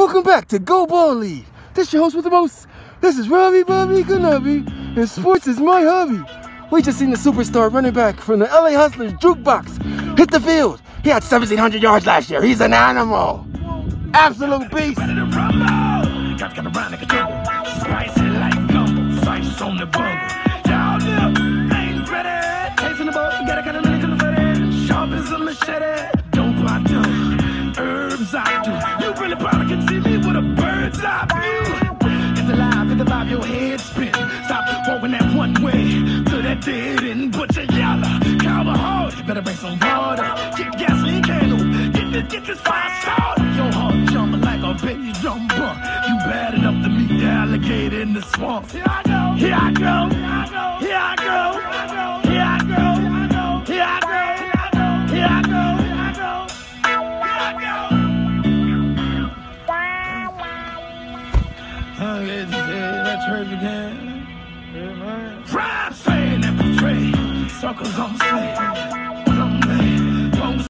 Welcome back to Go Ball Lead. This your host with the most. This is Robbie Bobby Kenobi, and sports is my hobby. We just seen the superstar running back from the LA Hustlers jukebox hit the field. He had 1,700 yards last year. He's an animal. Absolute beast. You really probably can see me with a bird's eye view. It's alive, think about your head spin. Stop walking that one way to that dead end. Put your yellow cowboy hard. You better bring some water. Get gasoline candle. Get this fire started. Your heart jumping like a baby jumper. You bad enough to meet the alligator in the swamp. Here I go. Here I go. Here I go. Here I go. Here I go. Here I go. That church again. Prime saying and portray circles on the slave.